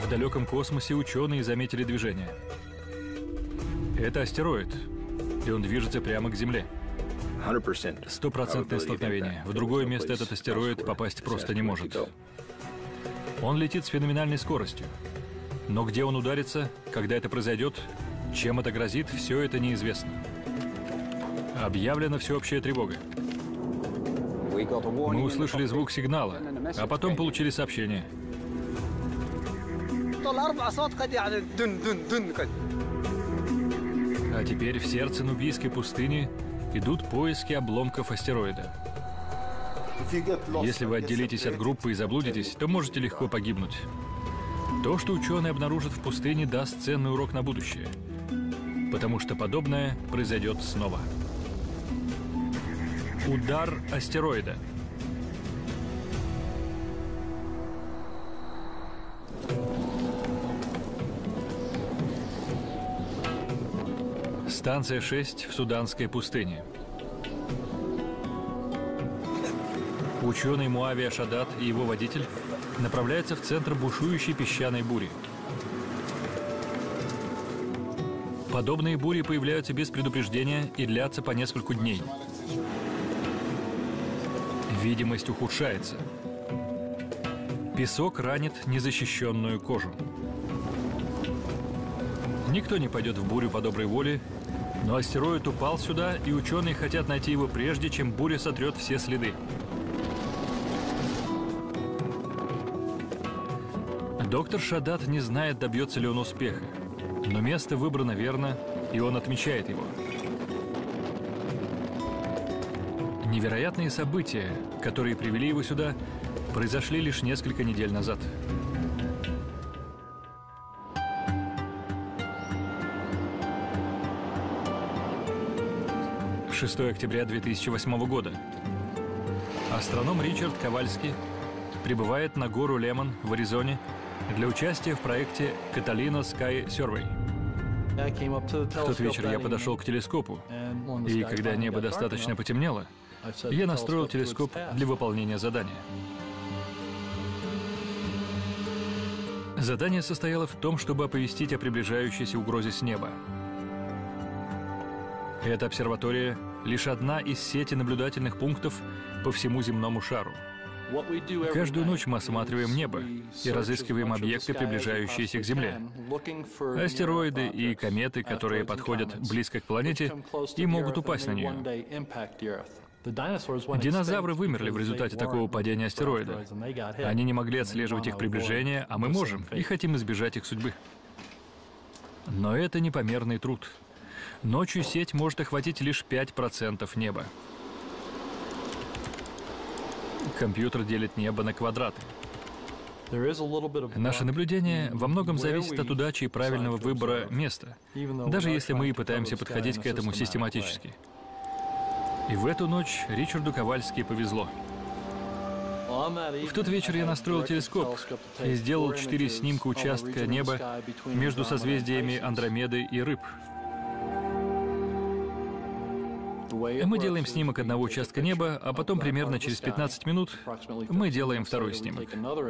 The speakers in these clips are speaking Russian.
В далеком космосе ученые заметили движение. Это астероид, и он движется прямо к Земле. 100% столкновение. В другое место этот астероид попасть просто не может. Он летит с феноменальной скоростью. Но где он ударится, когда это произойдет, чем это грозит, все это неизвестно. Объявлена всеобщая тревога. Мы услышали звук сигнала, а потом получили сообщение. А теперь в сердце Нубийской пустыни идут поиски обломков астероида. Если вы отделитесь от группы и заблудитесь, то можете легко погибнуть. То, что ученые обнаружат в пустыне, даст ценный урок на будущее. Потому что подобное произойдет снова. Удар астероида. Станция 6 в Суданской пустыне. Ученый Муавия Шадат и его водитель направляются в центр бушующей песчаной бури. Подобные бури появляются без предупреждения и длятся по несколько дней. Видимость ухудшается. Песок ранит незащищенную кожу. Никто не пойдет в бурю по доброй воле, но астероид упал сюда, и ученые хотят найти его прежде, чем буря сотрет все следы. Доктор Шадат не знает, добьется ли он успеха, но место выбрано верно, и он отмечает его. Невероятные события, которые привели его сюда, произошли лишь несколько недель назад. — 6 октября 2008 года. Астроном Ричард Ковальский прибывает на гору Лемон в Аризоне для участия в проекте Catalina Sky Survey. В тот вечер я подошел к телескопу, и когда небо достаточно потемнело, я настроил телескоп для выполнения задания. Задание состояло в том, чтобы оповестить о приближающейся угрозе с неба. Эта обсерватория — лишь одна из сети наблюдательных пунктов по всему земному шару. Каждую ночь мы осматриваем небо и разыскиваем объекты, приближающиеся к Земле. Астероиды и кометы, которые подходят близко к планете и могут упасть на нее. Динозавры вымерли в результате такого падения астероида. Они не могли отслеживать их приближение, а мы можем и хотим избежать их судьбы. Но это непомерный труд. Ночью сеть может охватить лишь 5% неба. Компьютер делит небо на квадраты. Наше наблюдение во многом зависит от удачи и правильного выбора места, даже если мы и пытаемся подходить к этому систематически. И в эту ночь Ричарду Ковальски повезло. В тот вечер я настроил телескоп и сделал 4 снимка участка неба между созвездиями Андромеды и Рыб. Мы делаем снимок одного участка неба, а потом примерно через 15 минут мы делаем второй снимок.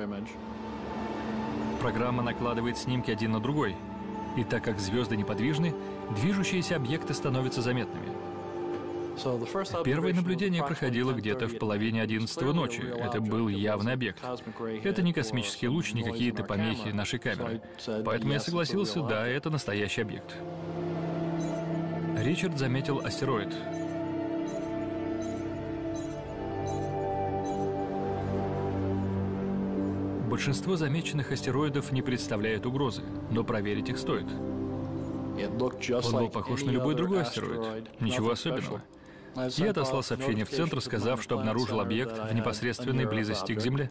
Программа накладывает снимки один на другой. И так как звезды неподвижны, движущиеся объекты становятся заметными. Первое наблюдение проходило где-то в половине 11-го ночи. Это был явный объект. Это не космический луч, не какие-то помехи нашей камеры. Поэтому я согласился, да, это настоящий объект. Ричард заметил астероид. Большинство замеченных астероидов не представляют угрозы, но проверить их стоит. Он был похож на любой другой астероид. Ничего особенного. Я отослал сообщение в центр, сказав, что обнаружил объект в непосредственной близости к Земле.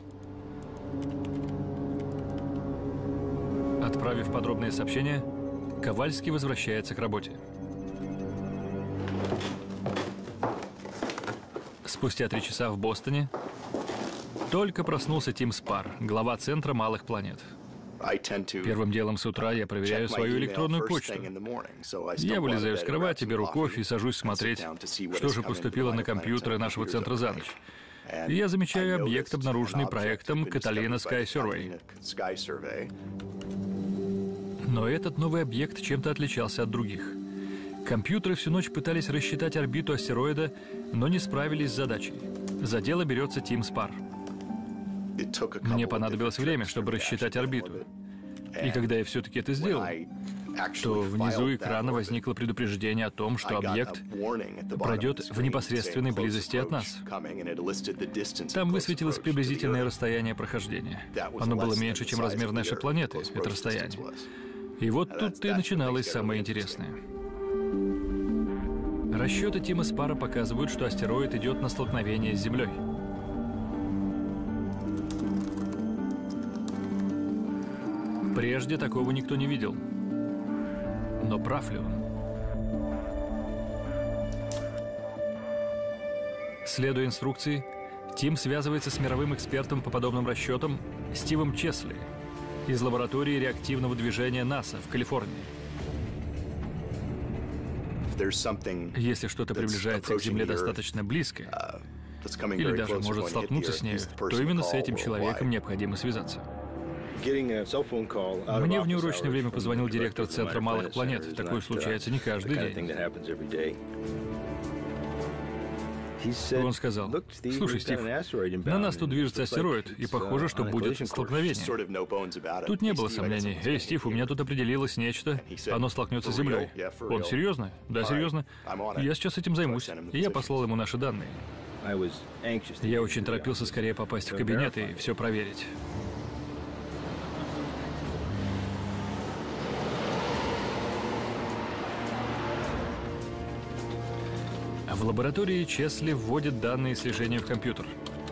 Отправив подробное сообщение, Ковальский возвращается к работе. Спустя 3 часа в Бостоне только проснулся Тим Спар, глава Центра малых планет. Первым делом с утра я проверяю свою электронную почту. Я вылезаю с кровати, беру кофе и сажусь смотреть, что же поступило на компьютеры нашего центра за ночь. И я замечаю объект, обнаруженный проектом Catalina Sky Survey. Но этот новый объект чем-то отличался от других. Компьютеры всю ночь пытались рассчитать орбиту астероида, но не справились с задачей. За дело берется Тим Спар. Мне понадобилось время, чтобы рассчитать орбиту. И когда я все-таки это сделал, то внизу экрана возникло предупреждение о том, что объект пройдет в непосредственной близости от нас. Там высветилось приблизительное расстояние прохождения. Оно было меньше, чем размер нашей планеты, это расстояние. И вот тут-то и начиналось самое интересное. Расчеты Тима Спара показывают, что астероид идет на столкновение с Землей. Прежде такого никто не видел. Но прав ли он? Следуя инструкции, Тим связывается с мировым экспертом по подобным расчетам Стивом Чесли из лаборатории реактивного движения НАСА в Калифорнии. Если что-то приближается к Земле достаточно близко, или даже может столкнуться с ней, то именно с этим человеком необходимо связаться. Мне в неурочное время позвонил директор Центра малых планет. Такое случается не каждый день. Он сказал: «Слушай, Стив, на нас тут движется астероид, и похоже, что будет столкновение». Тут не было сомнений. «Эй, Стив, у меня тут определилось нечто. Оно столкнется с Землей». Он: «Серьезно?» «Да, серьезно. Я сейчас этим займусь». И я послал ему наши данные. Я очень торопился скорее попасть в кабинет и все проверить. В лаборатории Чесли вводит данные слежения в компьютер.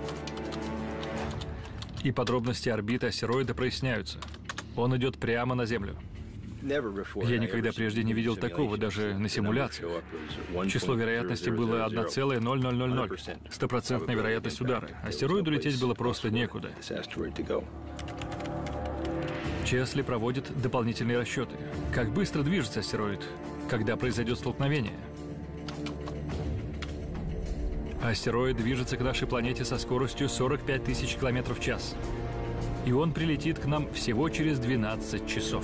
И подробности орбиты астероида проясняются. Он идет прямо на Землю. Я никогда прежде не видел такого, даже на симуляциях. Число вероятности было 1,0000. Стопроцентная вероятность удара. Астероиду лететь было просто некуда. Чесли проводит дополнительные расчеты. Как быстро движется астероид, когда произойдет столкновение. Астероид движется к нашей планете со скоростью 45 тысяч километров в час. И он прилетит к нам всего через 12 часов.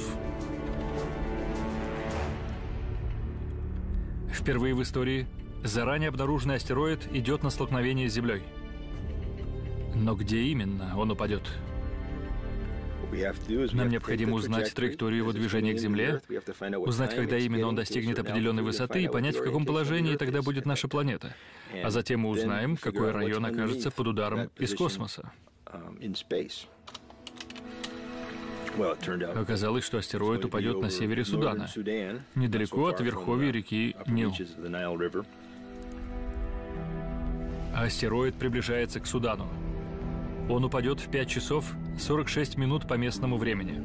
Впервые в истории заранее обнаруженный астероид идет на столкновение с Землей. Но где именно он упадет? Нам необходимо узнать траекторию его движения к Земле, узнать, когда именно он достигнет определенной высоты и понять, в каком положении тогда будет наша планета. А затем мы узнаем, какой район окажется под ударом из космоса. Оказалось, что астероид упадет на севере Судана, недалеко от верховья реки Нил. Астероид приближается к Судану. Он упадет в 5 часов 46 минут по местному времени.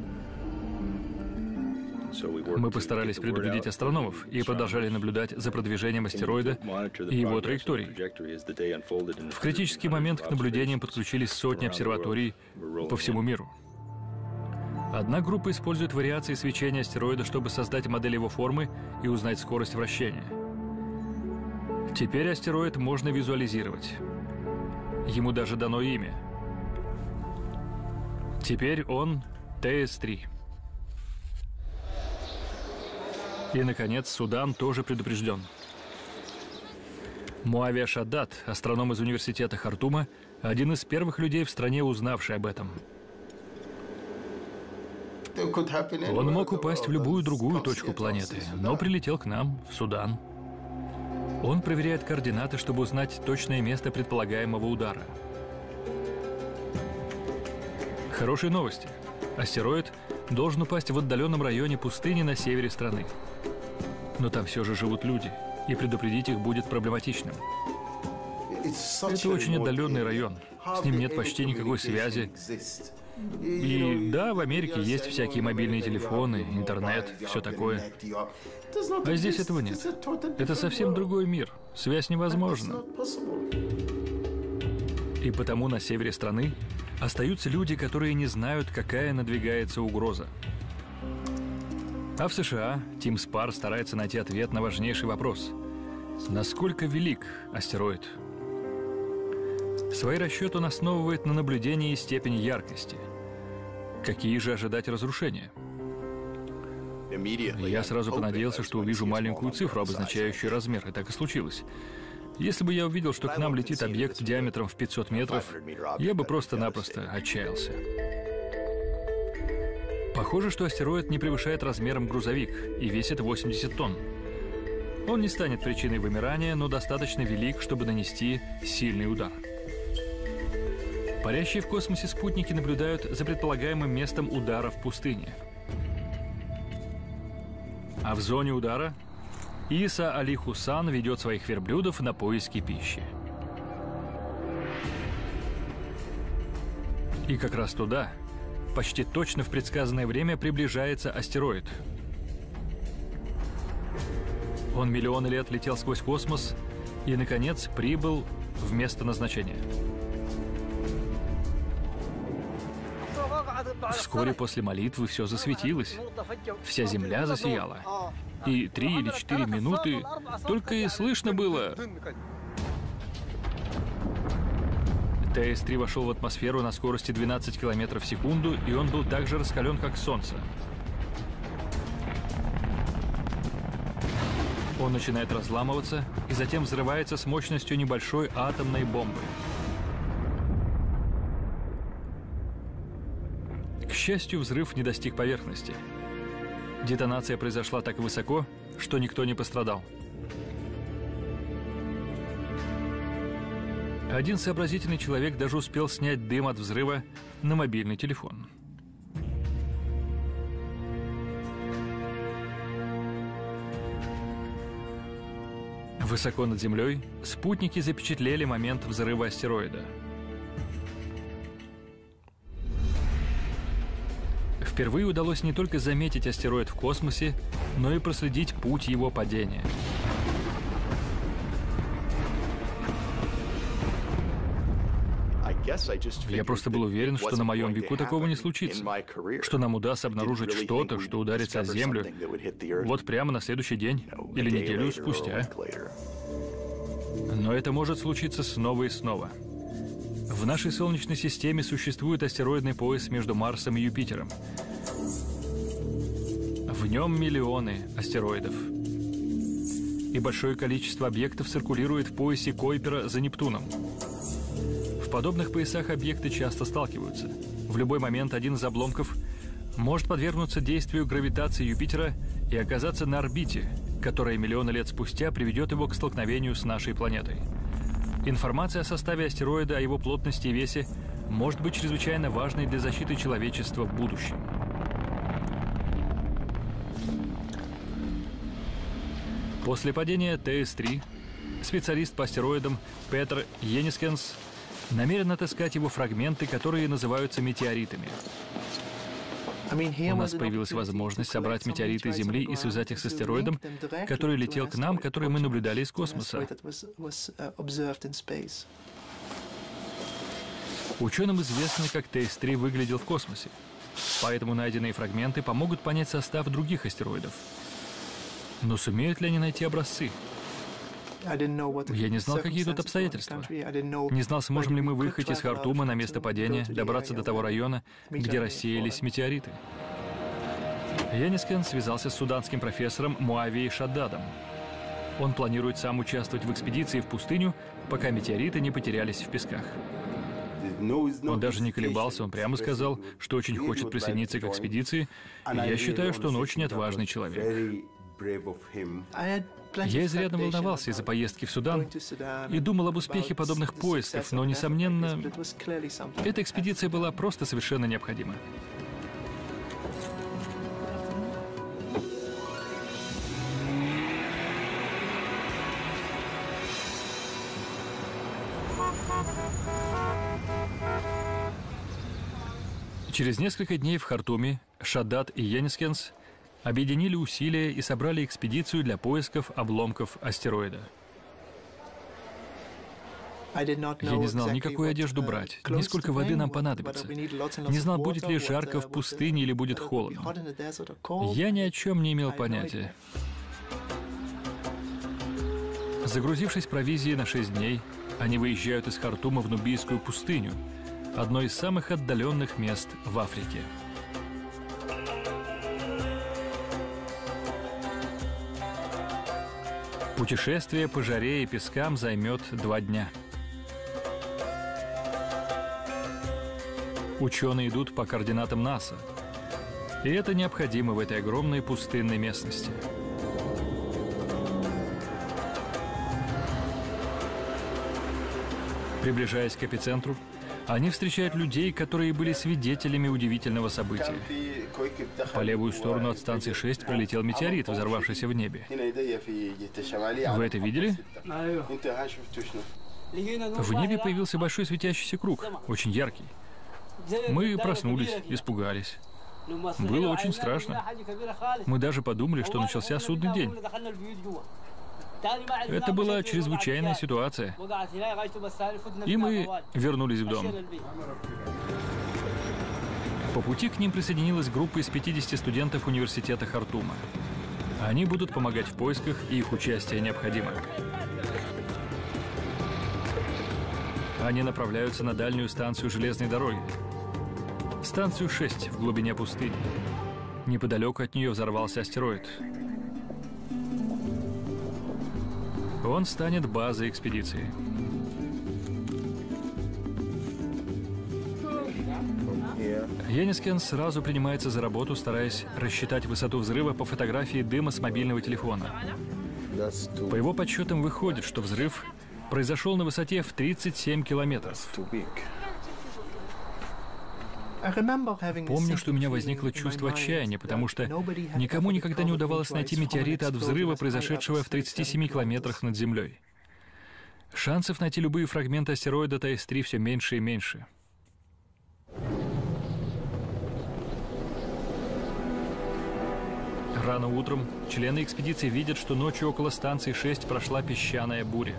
Мы постарались предупредить астрономов и продолжали наблюдать за продвижением астероида и его траекторией. В критический момент к наблюдениям подключились сотни обсерваторий по всему миру. Одна группа использует вариации свечения астероида, чтобы создать модель его формы и узнать скорость вращения. Теперь астероид можно визуализировать. Ему даже дано имя. Теперь он ТС-3. И, наконец, Судан тоже предупрежден. Муавия Шаддат, астроном из университета Хартума, один из первых людей в стране, узнавший об этом. Он мог упасть в любую другую точку планеты, но прилетел к нам, в Судан. Он проверяет координаты, чтобы узнать точное место предполагаемого удара. Хорошие новости. Астероид должен упасть в отдаленном районе пустыни на севере страны. Но там все же живут люди, и предупредить их будет проблематичным. Это очень отдаленный район. С ним нет почти никакой связи. И да, в Америке есть всякие мобильные телефоны, интернет, все такое. А здесь этого нет. Это совсем другой мир. Связь невозможна. И потому на севере страны остаются люди, которые не знают, какая надвигается угроза. А в США Тим Спар старается найти ответ на важнейший вопрос. Насколько велик астероид? Свои расчеты он основывает на наблюдении степени яркости. Какие же ожидать разрушения? Я сразу понадеялся, что увижу маленькую цифру, обозначающую размер, и так и случилось. Если бы я увидел, что к нам летит объект диаметром в 500 метров, я бы просто-напросто отчаялся. Похоже, что астероид не превышает размером грузовик и весит 80 тонн. Он не станет причиной вымирания, но достаточно велик, чтобы нанести сильный удар. Парящие в космосе спутники наблюдают за предполагаемым местом удара в пустыне. А в зоне удара Иса Али Хусан ведет своих верблюдов на поиски пищи. И как раз туда, почти точно в предсказанное время, приближается астероид. Он миллионы лет летел сквозь космос и, наконец, прибыл в место назначения. Вскоре после молитвы все засветилось. Вся земля засияла. И 3 или 4 минуты только и слышно было. ТС-3 вошел в атмосферу на скорости 12 км в секунду, и он был так же раскален, как Солнце. Он начинает разламываться и затем взрывается с мощностью небольшой атомной бомбы. К счастью, взрыв не достиг поверхности. Детонация произошла так высоко, что никто не пострадал. Один сообразительный человек даже успел снять дым от взрыва на мобильный телефон. Высоко над Землей спутники запечатлели момент взрыва астероида. Впервые удалось не только заметить астероид в космосе, но и проследить путь его падения. Я просто был уверен, что на моем веку такого не случится, что нам удастся обнаружить что-то, что ударится о Землю вот прямо на следующий день или неделю спустя. Но это может случиться снова и снова. В нашей Солнечной системе существует астероидный пояс между Марсом и Юпитером. В нем миллионы астероидов. И большое количество объектов циркулирует в поясе Койпера за Нептуном. В подобных поясах объекты часто сталкиваются. В любой момент один из обломков может подвергнуться действию гравитации Юпитера и оказаться на орбите, которая миллионы лет спустя приведет его к столкновению с нашей планетой. Информация о составе астероида, о его плотности и весе может быть чрезвычайно важной для защиты человечества в будущем. После падения ТС-3 специалист по астероидам Петр Енискенс намерен отыскать его фрагменты, которые называются метеоритами. У нас появилась возможность собрать метеориты Земли и связать их с астероидом, который летел к нам, который мы наблюдали из космоса. Ученым известно, как ТС-3 выглядел в космосе, поэтому найденные фрагменты помогут понять состав других астероидов. Но сумеют ли они найти образцы? Я не знал, какие тут обстоятельства. Не знал, сможем ли мы выехать из Хартума на место падения, добраться до того района, где рассеялись метеориты. Енискен связался с суданским профессором Муавией Шаддадом. Он планирует сам участвовать в экспедиции в пустыню, пока метеориты не потерялись в песках. Он даже не колебался, он прямо сказал, что очень хочет присоединиться к экспедиции, и я считаю, что он очень отважный человек. Я изрядно волновался из-за поездки в Судан и думал об успехе подобных поисков, но, несомненно, эта экспедиция была просто совершенно необходима. Через несколько дней в Хартуме Шаддад и Енискенс объединили усилия и собрали экспедицию для поисков обломков астероида. Я не знал, ни какую одежду брать, ни сколько воды нам понадобится. Не знал, будет ли жарко в пустыне или будет холодно. Я ни о чем не имел понятия. Загрузившись провизией на 6 дней, они выезжают из Хартума в Нубийскую пустыню, одно из самых отдаленных мест в Африке. Путешествие по жаре и пескам займет 2 дня. Ученые идут по координатам НАСА. И это необходимо в этой огромной пустынной местности. Приближаясь к эпицентру, они встречают людей, которые были свидетелями удивительного события. По левую сторону от станции 6 пролетел метеорит, взорвавшийся в небе. Вы это видели? В небе появился большой светящийся круг, очень яркий. Мы проснулись, испугались. Было очень страшно. Мы даже подумали, что начался судный день. Это была чрезвычайная ситуация. И мы вернулись в дом. По пути к ним присоединилась группа из 50 студентов университета Хартума. Они будут помогать в поисках, и их участие необходимо. Они направляются на дальнюю станцию железной дороги. Станцию 6 в глубине пустыни. Неподалеку от нее взорвался астероид. Он станет базой экспедиции. Енискен сразу принимается за работу, стараясь рассчитать высоту взрыва по фотографии дыма с мобильного телефона. По его подсчетам выходит, что взрыв произошел на высоте в 37 километров. Помню, что у меня возникло чувство отчаяния, потому что никому никогда не удавалось найти метеориты от взрыва, произошедшего в 37 километрах над Землей. Шансов найти любые фрагменты астероида ТС-3 все меньше и меньше. Рано утром члены экспедиции видят, что ночью около станции 6 прошла песчаная буря.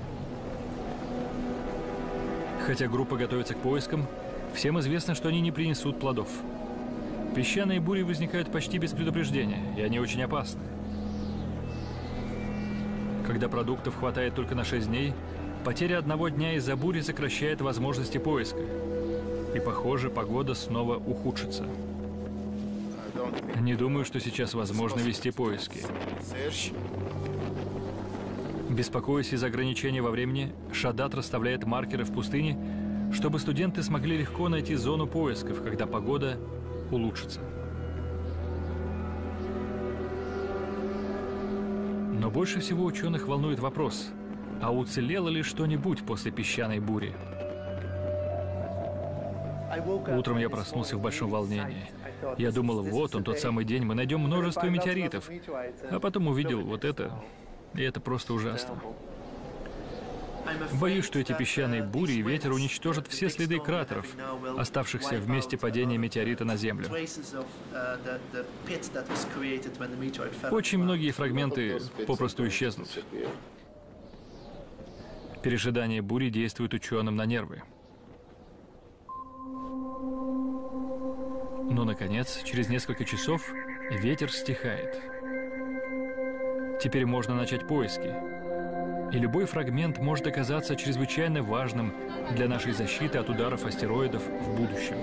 Хотя группа готовится к поискам, всем известно, что они не принесут плодов. Песчаные бури возникают почти без предупреждения, и они очень опасны. Когда продуктов хватает только на 6 дней, потеря 1 дня из-за бури сокращает возможности поиска. И, похоже, погода снова ухудшится. Не думаю, что сейчас возможно вести поиски. Беспокоясь из-за ограничения во времени, Шадат расставляет маркеры в пустыне, чтобы студенты смогли легко найти зону поисков, когда погода улучшится. Но больше всего ученых волнует вопрос, а уцелело ли что-нибудь после песчаной бури? Утром я проснулся в большом волнении. Я думал, вот он, тот самый день, мы найдем множество метеоритов. А потом увидел вот это, и это просто ужасно. Боюсь, что эти песчаные бури и ветер уничтожат все следы кратеров, оставшихся в месте падения метеорита на Землю. Очень многие фрагменты попросту исчезнут. Пережидание бури действует ученым на нервы. Но, наконец, через несколько часов ветер стихает. Теперь можно начать поиски. И любой фрагмент может оказаться чрезвычайно важным для нашей защиты от ударов астероидов в будущем.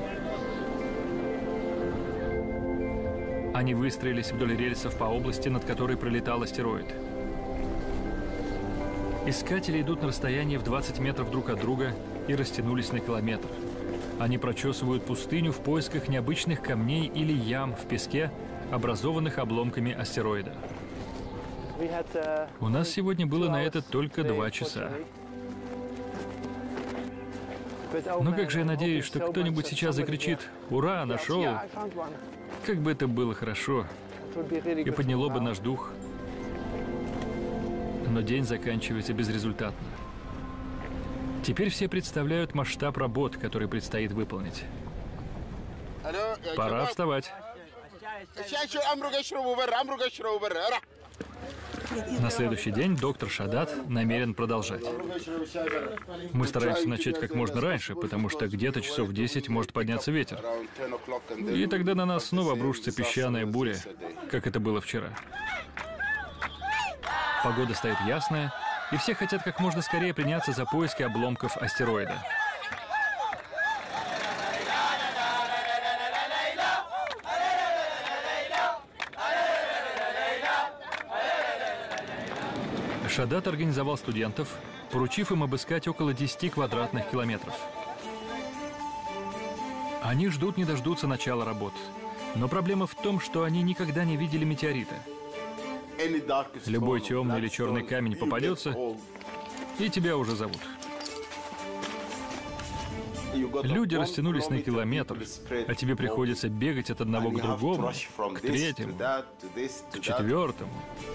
Они выстроились вдоль рельсов по области, над которой пролетал астероид. Искатели идут на расстоянии в 20 метров друг от друга и растянулись на километр. Они прочесывают пустыню в поисках необычных камней или ям в песке, образованных обломками астероида. У нас сегодня было на это только 2 часа. Но как же я надеюсь, что кто-нибудь сейчас закричит «Ура, нашел!» Как бы это было хорошо и подняло бы наш дух. Но день заканчивается безрезультатно. Теперь все представляют масштаб работ, которые предстоит выполнить. Пора вставать. На следующий день доктор Шадат намерен продолжать. Мы стараемся начать как можно раньше, потому что где-то часов в 10 может подняться ветер. И тогда на нас снова обрушится песчаная буря, как это было вчера. Погода стоит ясная, и все хотят как можно скорее приняться за поиски обломков астероида. Шадат организовал студентов, поручив им обыскать около 10 квадратных километров. Они ждут не дождутся начала работ. Но проблема в том, что они никогда не видели метеорита. Любой темный или черный камень попадется, и тебя уже зовут. Люди растянулись на километр, а тебе приходится бегать от одного к другому, к третьему, к четвертому.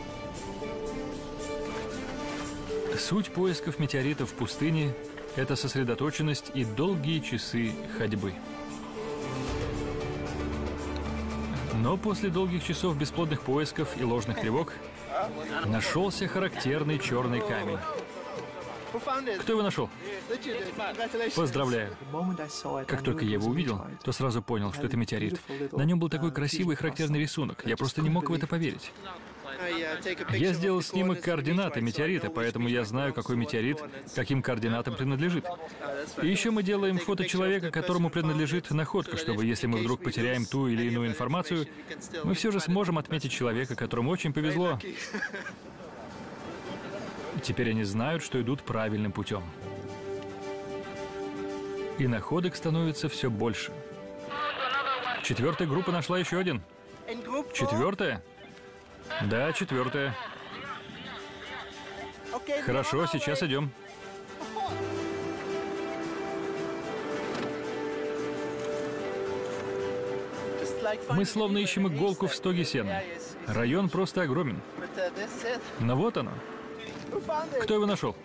Суть поисков метеоритов в пустыне – это сосредоточенность и долгие часы ходьбы. Но после долгих часов бесплодных поисков и ложных тревог нашелся характерный черный камень. Кто его нашел? Поздравляю. Как только я его увидел, то сразу понял, что это метеорит. На нем был такой красивый и характерный рисунок. Я просто не мог в это поверить. Я сделал снимок координаты метеорита, поэтому я знаю, какой метеорит каким координатам принадлежит. И еще мы делаем фото человека, которому принадлежит находка, чтобы, если мы вдруг потеряем ту или иную информацию, мы все же сможем отметить человека, которому очень повезло. Теперь они знают, что идут правильным путем. И находок становится все больше. Четвертая группа нашла еще один. Четвертая? Да, четвертая. Хорошо, сейчас идем. Мы словно ищем иголку в стоге сена. Район просто огромен. Но вот оно. Кто его нашел?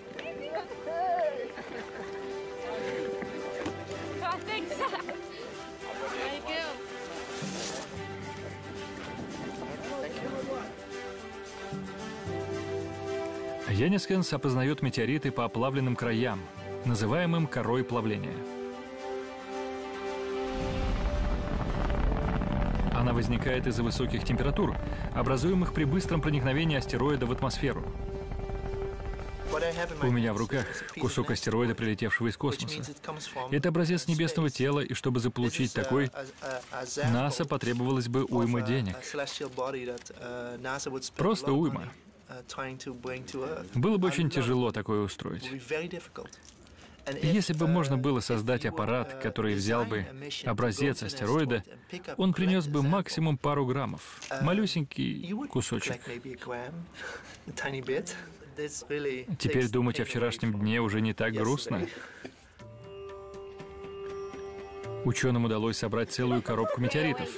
Янискенс опознает метеориты по оплавленным краям, называемым корой плавления. Она возникает из-за высоких температур, образуемых при быстром проникновении астероида в атмосферу. У меня в руках кусок астероида, прилетевшего из космоса. Это образец небесного тела, и чтобы заполучить такой, НАСА потребовалось бы уйма денег. Просто уйма. Было бы очень тяжело такое устроить. Если бы можно было создать аппарат, который взял бы образец астероида, он принес бы максимум пару граммов. Малюсенький кусочек. Теперь думать о вчерашнем дне уже не так грустно. Ученым удалось собрать целую коробку метеоритов.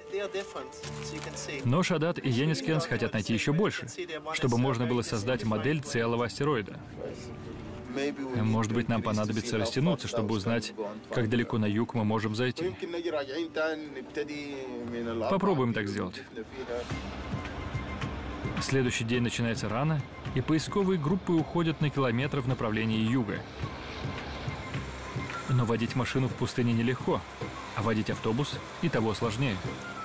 Но Шадат и Янискенс хотят найти еще больше, чтобы можно было создать модель целого астероида. Может быть, нам понадобится растянуться, чтобы узнать, как далеко на юг мы можем зайти. Попробуем так сделать. Следующий день начинается рано, и поисковые группы уходят на километры в направлении юга. Но водить машину в пустыне нелегко, а водить автобус и того сложнее.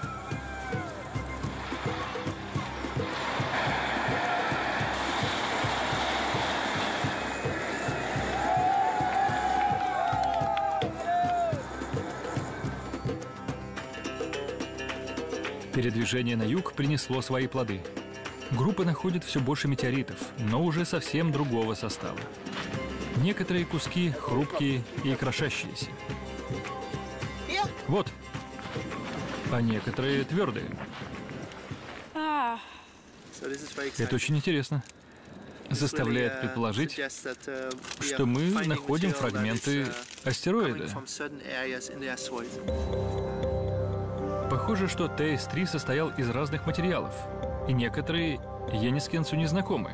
Передвижение на юг принесло свои плоды. Группа находит все больше метеоритов, но уже совсем другого состава. Некоторые куски хрупкие и крошащиеся. Вот. А некоторые твердые. Это очень интересно. Заставляет предположить, что мы находим фрагменты астероида. Похоже, что ТС-3 состоял из разных материалов, и некоторые Янискенсу не знакомы.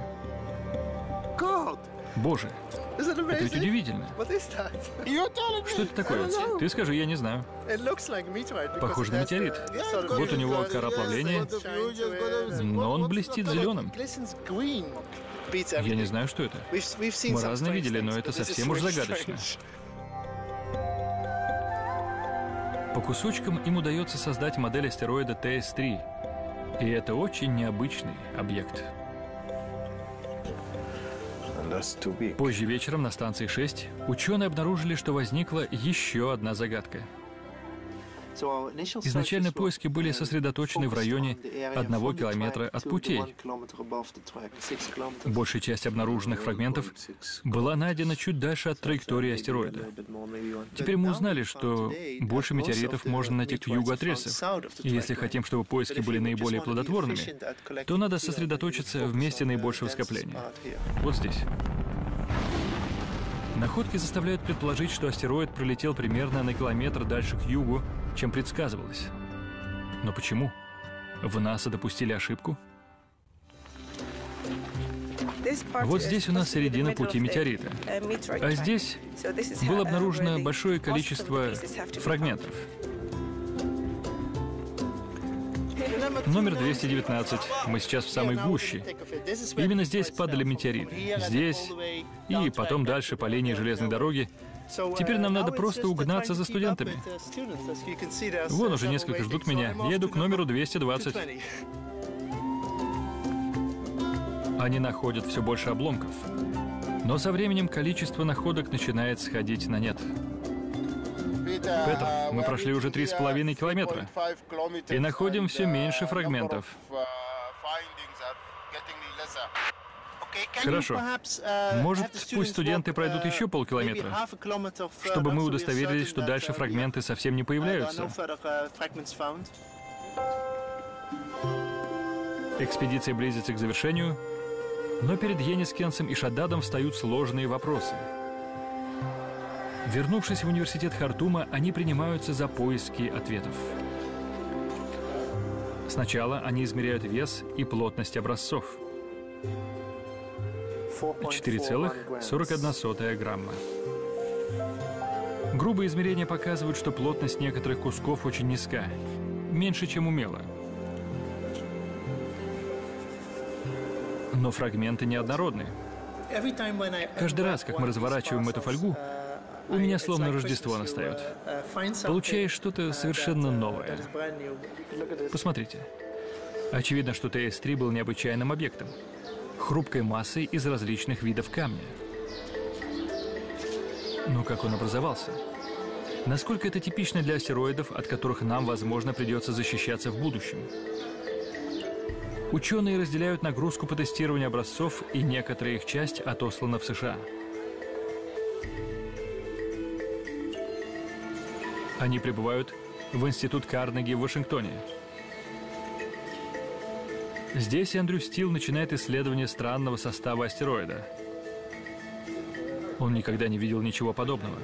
Боже, это ведь удивительно. Что это такое? Ты скажи, я не знаю. Похоже на метеорит. Вот у него кора плавления, но он блестит зеленым. Я не знаю, что это. Мы разные видели, но это совсем уж загадочно. По кусочкам им удается создать модель астероида ТС-3. И это очень необычный объект. Позже вечером на станции 6 ученые обнаружили, что возникла еще одна загадка. Изначально поиски были сосредоточены в районе 1 километра от путей. Большая часть обнаруженных фрагментов была найдена чуть дальше от траектории астероида. Теперь мы узнали, что больше метеоритов можно найти к югу от рельсов. И если хотим, чтобы поиски были наиболее плодотворными, то надо сосредоточиться в месте наибольшего скопления. Вот здесь. Находки заставляют предположить, что астероид пролетел примерно на километр дальше к югу, чем предсказывалось. Но почему? В НАСА допустили ошибку? Вот здесь у нас середина пути метеорита. А здесь было обнаружено большое количество фрагментов. Номер 219. Мы сейчас в самой гуще. Именно здесь падали метеориты. Здесь и потом дальше по линии железной дороги. Теперь нам надо просто угнаться за студентами. Вон уже несколько ждут меня. Я иду к номеру 220. Они находят все больше обломков. Но со временем количество находок начинает сходить на нет. Петр, мы прошли уже 3,5 километра и находим все меньше фрагментов. Хорошо. Может, пусть студенты пройдут еще полкилометра, чтобы мы удостоверились, что дальше фрагменты совсем не появляются. Экспедиция близится к завершению, но перед Енискенсом и Шаддадом встают сложные вопросы. Вернувшись в университет Хартума, они принимаются за поиски ответов. Сначала они измеряют вес и плотность образцов. 4,41 грамма. Грубые измерения показывают, что плотность некоторых кусков очень низка, меньше, чем у мела. Но фрагменты неоднородны. Каждый раз, как мы разворачиваем эту фольгу, у меня словно Рождество настает. Получаешь что-то совершенно новое. Посмотрите. Очевидно, что ТС-3 был необычайным объектом. Хрупкой массой из различных видов камня. Но как он образовался? Насколько это типично для астероидов, от которых нам, возможно, придется защищаться в будущем? Ученые разделяют нагрузку по тестированию образцов, и некоторая их часть отослана в США. Они прибывают в Институт Карнеги в Вашингтоне. Здесь Эндрю Стил начинает исследование странного состава астероида. Он никогда не видел ничего подобного.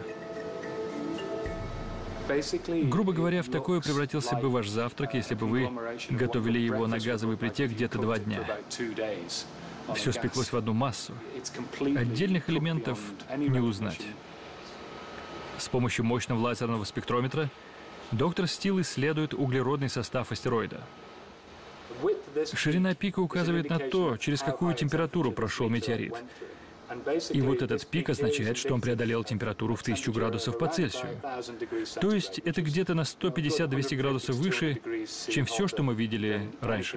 Грубо говоря, в такое превратился бы ваш завтрак, если бы вы готовили его на газовой плите где-то 2 дня. Все спеклось в одну массу. Отдельных элементов не узнать. С помощью мощного лазерного спектрометра доктор Стил исследует углеродный состав астероида. Ширина пика указывает на то, через какую температуру прошел метеорит. И вот этот пик означает, что он преодолел температуру в 1000 градусов по Цельсию. То есть это где-то на 150-200 градусов выше, чем все, что мы видели раньше.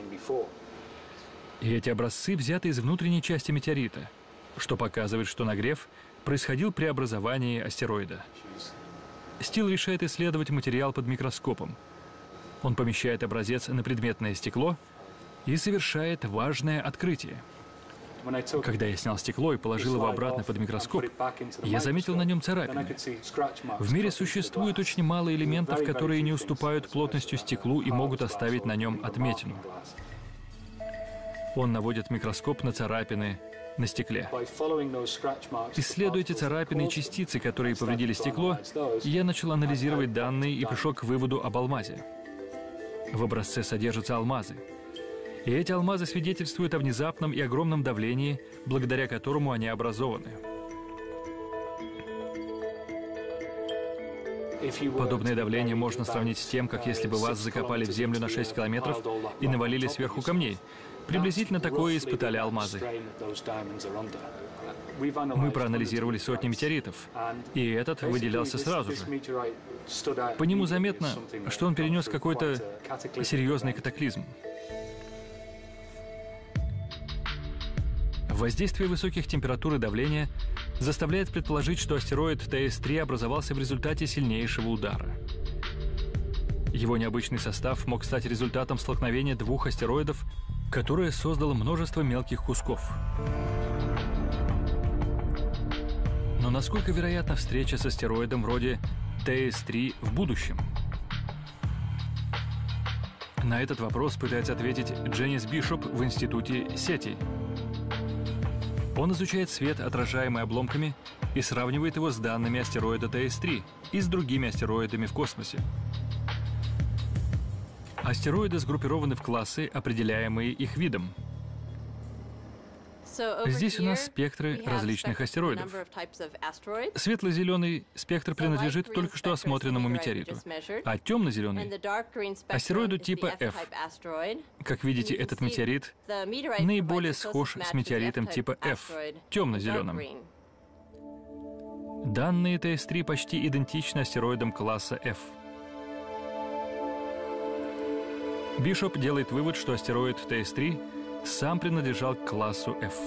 И эти образцы взяты из внутренней части метеорита, что показывает, что нагрев происходил при образовании астероида. Стил решает исследовать материал под микроскопом. Он помещает образец на предметное стекло и совершает важное открытие. Когда я снял стекло и положил его обратно под микроскоп, я заметил на нем царапины. В мире существует очень мало элементов, которые не уступают плотностью стеклу и могут оставить на нем отметину. Он наводит микроскоп на царапины на стекле. Исследуя эти царапины и частицы, которые повредили стекло, я начал анализировать данные и пришел к выводу об алмазе. В образце содержатся алмазы. И эти алмазы свидетельствуют о внезапном и огромном давлении, благодаря которому они образованы. Подобное давление можно сравнить с тем, как если бы вас закопали в землю на 6 километров и навалили сверху камней. Приблизительно такое испытали алмазы. Мы проанализировали сотни метеоритов, и этот выделялся сразу же. По нему заметно, что он перенес какой-то серьезный катаклизм. Воздействие высоких температур и давления заставляет предположить, что астероид ТС-3 образовался в результате сильнейшего удара. Его необычный состав мог стать результатом столкновения двух астероидов, которое создало множество мелких кусков. Но насколько вероятна встреча с астероидом вроде TS-3 в будущем? На этот вопрос пытается ответить Дженнис Бишоп в Институте Сети. Он изучает свет, отражаемый обломками, и сравнивает его с данными астероида TS-3 и с другими астероидами в космосе. Астероиды сгруппированы в классы, определяемые их видом. Здесь у нас спектры различных астероидов. Светло-зеленый спектр принадлежит только что осмотренному метеориту, а темно-зеленый — астероиду типа F. Как видите, этот метеорит наиболее схож с метеоритом типа F, темно-зеленым. Данные TS-3 почти идентичны астероидам класса F. Бишоп делает вывод, что астероид TS-3 сам принадлежал к классу F.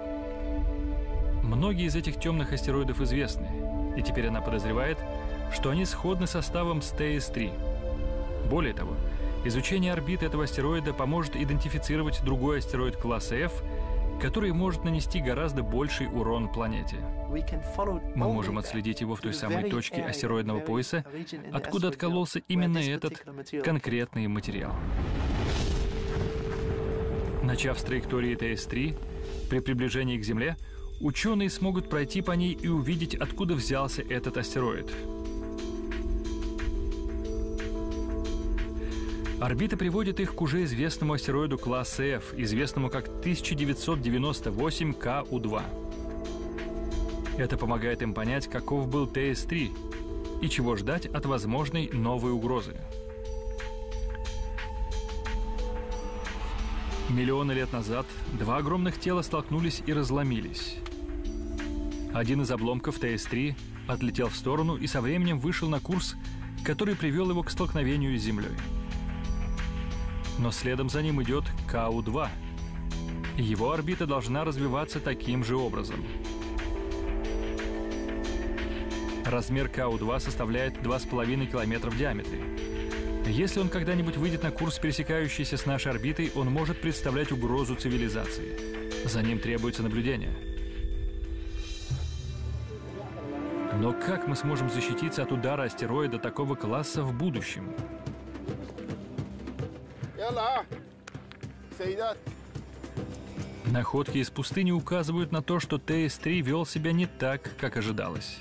Многие из этих темных астероидов известны, и теперь она подозревает, что они сходны составом с TS-3. Более того, изучение орбиты этого астероида поможет идентифицировать другой астероид класса F, который может нанести гораздо больший урон планете. Мы можем отследить его в той самой точке астероидного пояса, откуда откололся именно этот конкретный материал. Начав с траектории TS-3, при приближении к Земле, ученые смогут пройти по ней и увидеть, откуда взялся этот астероид. Орбита приводит их к уже известному астероиду класса F, известному как 1998 Ku-2. Это помогает им понять, каков был TS-3 и чего ждать от возможной новой угрозы. Миллионы лет назад два огромных тела столкнулись и разломились. Один из обломков TS-3 отлетел в сторону и со временем вышел на курс, который привел его к столкновению с Землей. Но следом за ним идет Ku-2. Его орбита должна развиваться таким же образом. Размер Ku-2 составляет 2,5 километра в диаметре. Если он когда-нибудь выйдет на курс, пересекающийся с нашей орбитой, он может представлять угрозу цивилизации. За ним требуется наблюдение. Но как мы сможем защититься от удара астероида такого класса в будущем? Находки из пустыни указывают на то, что TS-3 вел себя не так, как ожидалось.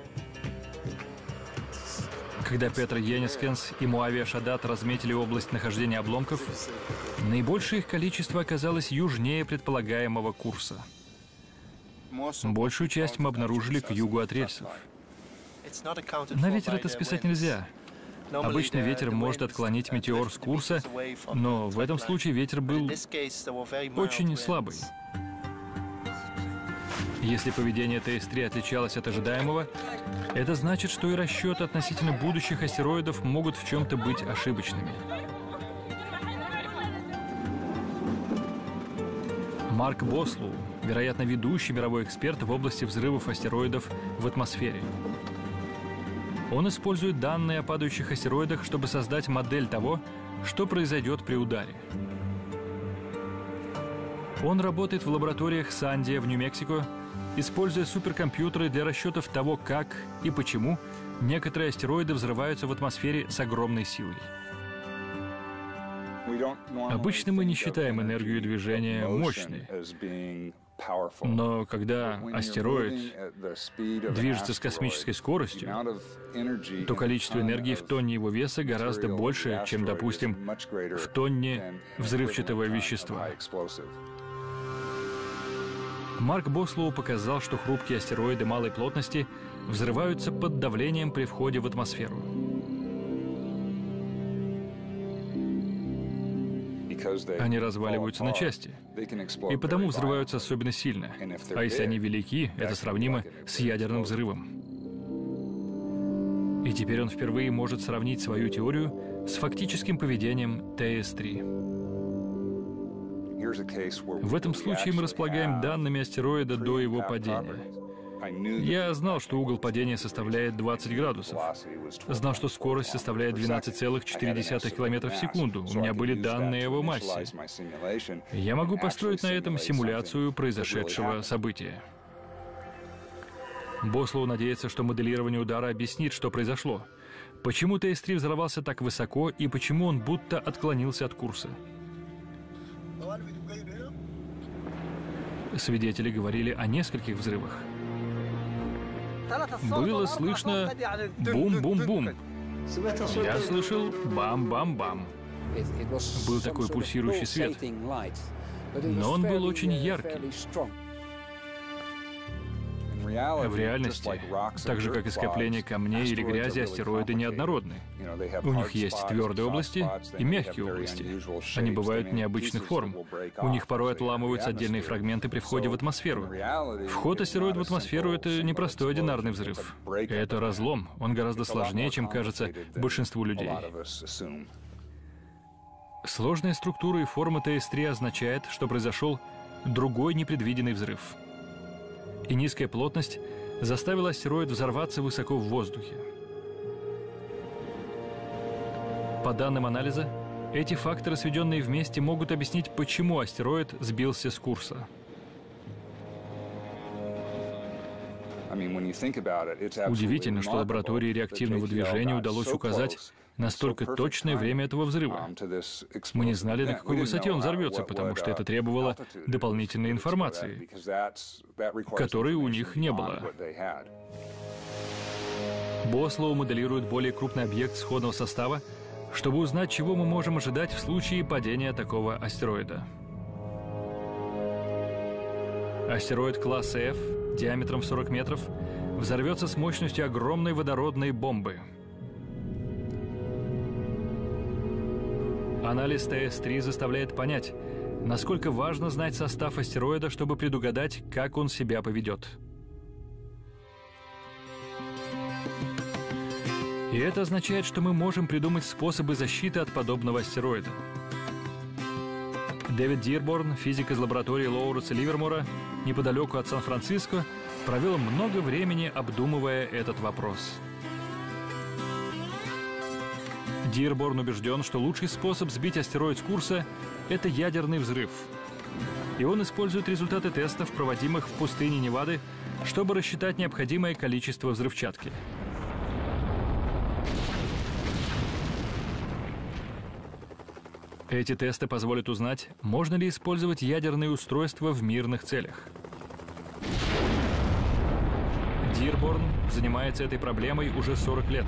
Когда Петр Енискенс и Муавия Шадат разметили область нахождения обломков, наибольшее их количество оказалось южнее предполагаемого курса. Большую часть мы обнаружили к югу от рельсов. На ветер это списать нельзя. Обычно ветер может отклонить метеор с курса, но в этом случае ветер был очень слабый. Если поведение TS-3 отличалось от ожидаемого, это значит, что и расчеты относительно будущих астероидов могут в чем-то быть ошибочными. Марк Бослоу, вероятно, ведущий мировой эксперт в области взрывов астероидов в атмосфере. Он использует данные о падающих астероидах, чтобы создать модель того, что произойдет при ударе. Он работает в лабораториях Сандия в Нью-Мексико, используя суперкомпьютеры для расчетов того, как и почему некоторые астероиды взрываются в атмосфере с огромной силой. Обычно мы не считаем энергию движения мощной. Но когда астероид движется с космической скоростью, то количество энергии в тонне его веса гораздо больше, чем, допустим, в тонне взрывчатого вещества. Марк Бослоу показал, что хрупкие астероиды малой плотности взрываются под давлением при входе в атмосферу. Они разваливаются на части, и потому взрываются особенно сильно. А если они велики, это сравнимо с ядерным взрывом. И теперь он впервые может сравнить свою теорию с фактическим поведением TS-3. В этом случае мы располагаем данными астероида до его падения. Я знал, что угол падения составляет 20 градусов. Знал, что скорость составляет 12,4 км в секунду. У меня были данные о его массе. Я могу построить на этом симуляцию произошедшего события. Бослоу надеется, что моделирование удара объяснит, что произошло. Почему ТС-3 взорвался так высоко и почему он будто отклонился от курса. Свидетели говорили о нескольких взрывах. Было слышно бум-бум-бум. Я слышал бам-бам-бам. Был такой пульсирующий свет. Но он был очень яркий. В реальности, так же как и скопление камней или грязи, астероиды неоднородны. У них есть твердые области и мягкие области. Они бывают необычных форм. У них порой отламываются отдельные фрагменты при входе в атмосферу. Вход астероида в атмосферу — это не простой одинарный взрыв. Это разлом. Он гораздо сложнее, чем кажется большинству людей. Сложная структура и форма ТС-3 означает, что произошел другой непредвиденный взрыв. И низкая плотность заставила астероид взорваться высоко в воздухе. По данным анализа, эти факторы, сведенные вместе, могут объяснить, почему астероид сбился с курса. Удивительно, что лаборатории реактивного движения удалось указать настолько точное время этого взрыва. Мы не знали, на какой высоте он взорвется, потому что это требовало дополнительной информации, которой у них не было. Бослоу моделирует более крупный объект сходного состава, чтобы узнать, чего мы можем ожидать в случае падения такого астероида. Астероид класса F диаметром в 40 метров взорвется с мощностью огромной водородной бомбы. Анализ ТС-3 заставляет понять, насколько важно знать состав астероида, чтобы предугадать, как он себя поведет. И это означает, что мы можем придумать способы защиты от подобного астероида. Дэвид Дирборн, физик из лаборатории Лоуренса Ливермора, неподалеку от Сан-Франциско, провел много времени, обдумывая этот вопрос. Дирборн убежден, что лучший способ сбить астероид с курса – это ядерный взрыв. И он использует результаты тестов, проводимых в пустыне Невады, чтобы рассчитать необходимое количество взрывчатки. Эти тесты позволят узнать, можно ли использовать ядерные устройства в мирных целях. Дирборн занимается этой проблемой уже 40 лет.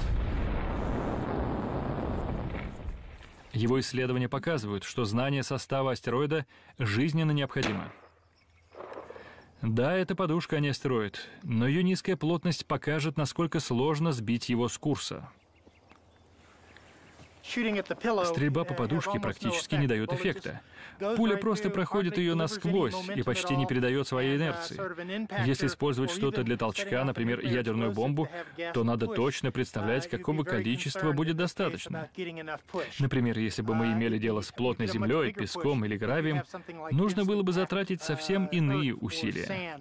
Его исследования показывают, что знание состава астероида жизненно необходимо. Да, это подушка, а не астероид, но ее низкая плотность покажет, насколько сложно сбить его с курса. Стрельба по подушке практически не дает эффекта. Пуля просто проходит ее насквозь и почти не передает своей инерции. Если использовать что-то для толчка, например, ядерную бомбу, то надо точно представлять, какого количества будет достаточно. Например, если бы мы имели дело с плотной землей, песком или гравием, нужно было бы затратить совсем иные усилия.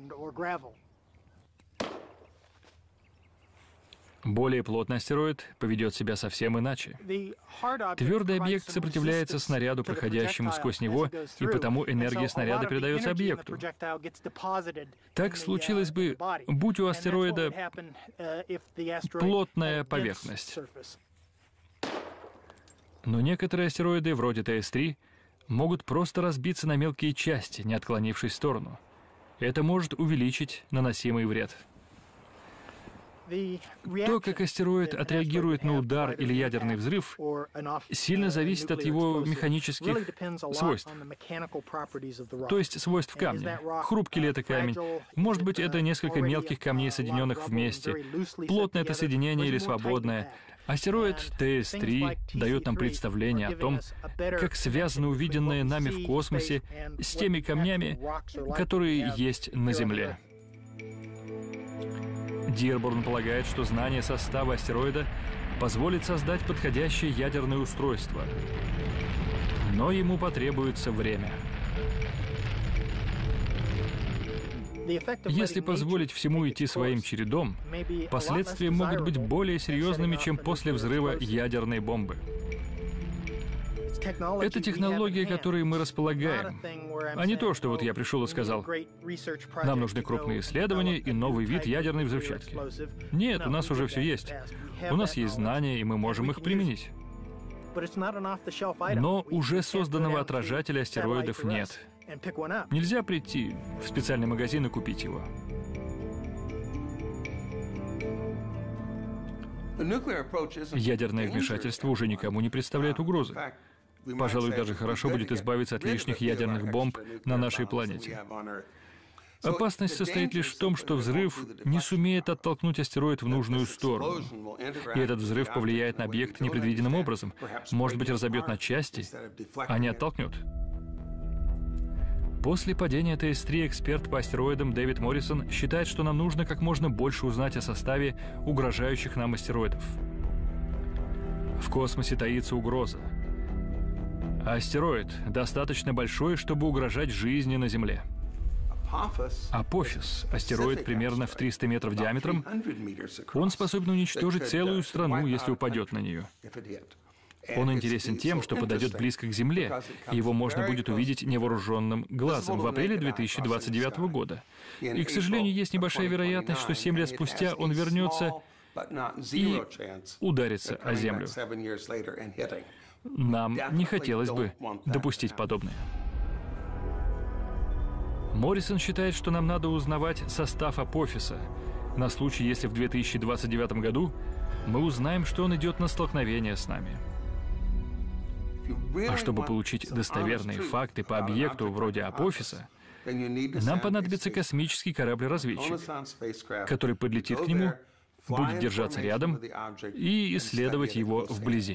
Более плотный астероид поведет себя совсем иначе. Твердый объект сопротивляется снаряду, проходящему сквозь него, и потому энергия снаряда передается объекту. Так случилось бы, будь у астероида плотная поверхность. Но некоторые астероиды, вроде ТС-3, могут просто разбиться на мелкие части, не отклонившись в сторону. Это может увеличить наносимый вред. То, как астероид отреагирует на удар или ядерный взрыв, сильно зависит от его механических свойств, то есть свойств камня. Хрупкий ли это камень? Может быть, это несколько мелких камней, соединенных вместе. Плотное это соединение или свободное. Астероид ТС-3 дает нам представление о том, как связано увиденное нами в космосе с теми камнями, которые есть на Земле. Дирборн полагает, что знание состава астероида позволит создать подходящее ядерное устройство. Но ему потребуется время. Если позволить всему идти своим чередом, последствия могут быть более серьезными, чем после взрыва ядерной бомбы. Это технологии, которые мы располагаем, а не то, что вот я пришел и сказал, нам нужны крупные исследования и новый вид ядерной взрывчатки. Нет, у нас уже все есть. У нас есть знания, и мы можем их применить. Но уже созданного отражателя астероидов нет. Нельзя прийти в специальный магазин и купить его. Ядерное вмешательство уже никому не представляет угрозы. Пожалуй, даже хорошо будет избавиться от лишних ядерных бомб на нашей планете. Опасность состоит лишь в том, что взрыв не сумеет оттолкнуть астероид в нужную сторону. И этот взрыв повлияет на объект непредвиденным образом. Может быть, разобьет на части, а не оттолкнет. После падения ТС-3 эксперт по астероидам Дэвид Моррисон считает, что нам нужно как можно больше узнать о составе угрожающих нам астероидов. В космосе таится угроза. Астероид достаточно большой, чтобы угрожать жизни на Земле. Апофис, астероид примерно в 300 метров диаметром, он способен уничтожить целую страну, если упадет на нее. Он интересен тем, что подойдет близко к Земле, и его можно будет увидеть невооруженным глазом в апреле 2029 года. И, к сожалению, есть небольшая вероятность, что 7 лет спустя он вернется и ударится о Землю. Нам не хотелось бы допустить подобное. Моррисон считает, что нам надо узнавать состав Апофиса, на случай, если в 2029 году мы узнаем, что он идет на столкновение с нами. А чтобы получить достоверные факты по объекту вроде Апофиса, нам понадобится космический корабль-разведчик, который подлетит к нему, будет держаться рядом и исследовать его вблизи.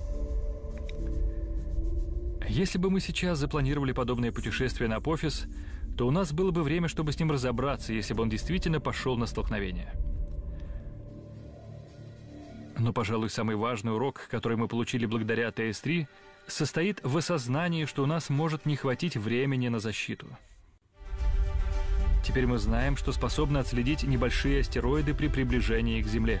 Если бы мы сейчас запланировали подобное путешествие на Апофис, то у нас было бы время, чтобы с ним разобраться, если бы он действительно пошел на столкновение. Но, пожалуй, самый важный урок, который мы получили благодаря ТС-3, состоит в осознании, что у нас может не хватить времени на защиту. Теперь мы знаем, что способны отследить небольшие астероиды при приближении к Земле.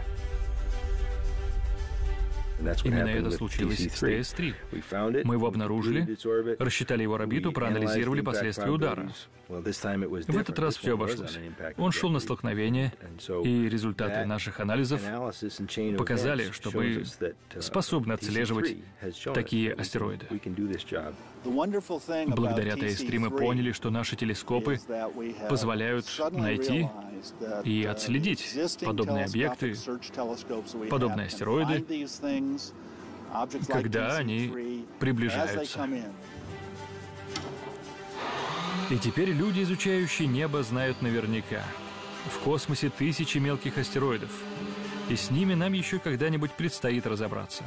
Именно это случилось с ТС-3. Мы его обнаружили, рассчитали его орбиту, проанализировали последствия удара. В этот раз все обошлось. Он шел на столкновение, и результаты наших анализов показали, что мы способны отслеживать такие астероиды. Благодаря ТС-3 мы поняли, что наши телескопы позволяют найти и отследить подобные объекты, подобные астероиды, когда они приближаются. И теперь люди, изучающие небо, знают наверняка. В космосе тысячи мелких астероидов, и с ними нам еще когда-нибудь предстоит разобраться.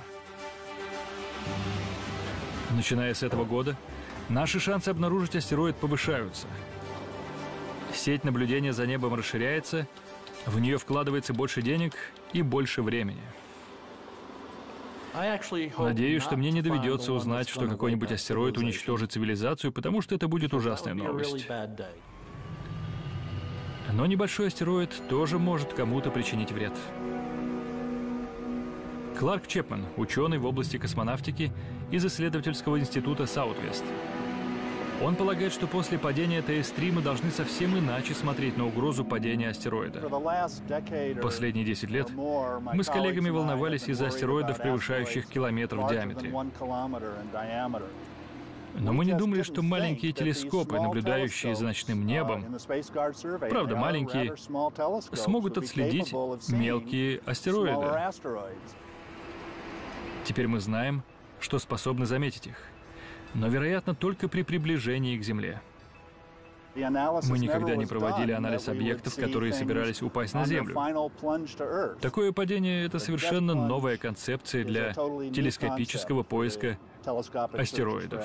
Начиная с этого года, наши шансы обнаружить астероид повышаются. Сеть наблюдения за небом расширяется, в нее вкладывается больше денег и больше времени. Надеюсь, что мне не доведется узнать, что какой-нибудь астероид уничтожит цивилизацию, потому что это будет ужасная новость. Но небольшой астероид тоже может кому-то причинить вред. Кларк Чепман, ученый в области космонавтики из исследовательского института Саутвест. Он полагает, что после падения ТС-3 мы должны совсем иначе смотреть на угрозу падения астероида. Последние 10 лет мы с коллегами волновались из-за астероидов, превышающих километр в диаметре. Но мы не думали, что маленькие телескопы, наблюдающие за ночным небом, правда маленькие, смогут отследить мелкие астероиды. Теперь мы знаем, что способны заметить их. Но, вероятно, только при приближении к Земле. Мы никогда не проводили анализ объектов, которые собирались упасть на Землю. Такое падение — это совершенно новая концепция для телескопического поиска астероидов.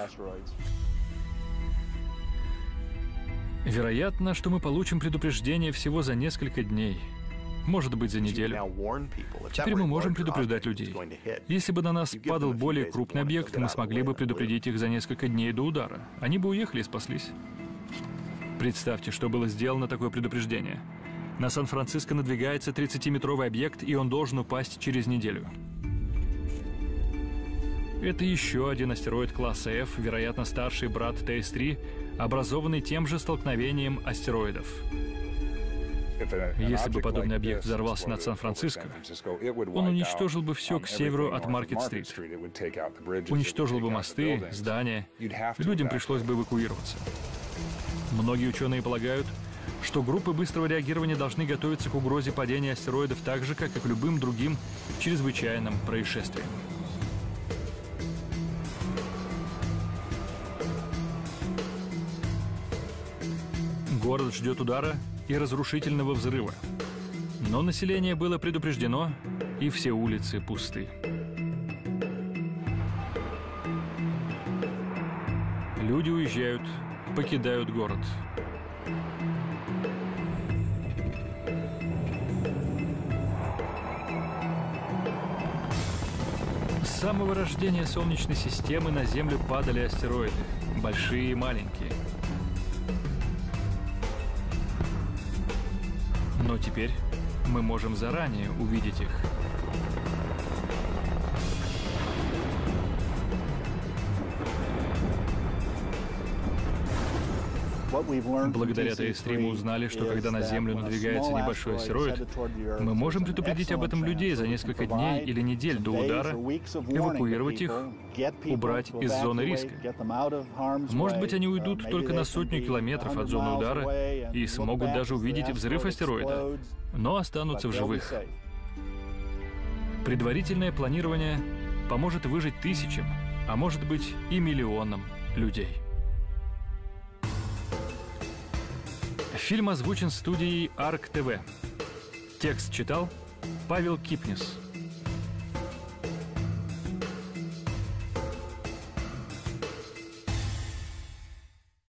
Вероятно, что мы получим предупреждение всего за несколько дней. Может быть, за неделю. Теперь мы можем предупреждать людей. Если бы на нас падал более крупный объект, мы смогли бы предупредить их за несколько дней до удара. Они бы уехали и спаслись. Представьте, что было сделано такое предупреждение. На Сан-Франциско надвигается 30-метровый объект, и он должен упасть через неделю. Это еще один астероид класса F, вероятно, старший брат ТС-3, образованный тем же столкновением астероидов. Если бы подобный объект взорвался над Сан-Франциско, он уничтожил бы все к северу от Маркет-стрит. Уничтожил бы мосты, здания. Людям пришлось бы эвакуироваться. Многие ученые полагают, что группы быстрого реагирования должны готовиться к угрозе падения астероидов так же, как и к любым другим чрезвычайным происшествиям. Город ждет удара и разрушительного взрыва. Но население было предупреждено, и все улицы пусты. Люди уезжают, покидают город. С самого рождения Солнечной системы на Землю падали астероиды, большие и маленькие. Но теперь мы можем заранее увидеть их. Благодаря ТС-3 мы узнали, что когда на Землю надвигается небольшой астероид, мы можем предупредить об этом людей за несколько дней или недель до удара, эвакуировать их, убрать из зоны риска. Может быть, они уйдут только на сотню километров от зоны удара и смогут даже увидеть взрыв астероида, но останутся в живых. Предварительное планирование поможет выжить тысячам, а может быть и миллионам людей. Фильм озвучен студией ARC TV. Текст читал Павел Кипнис.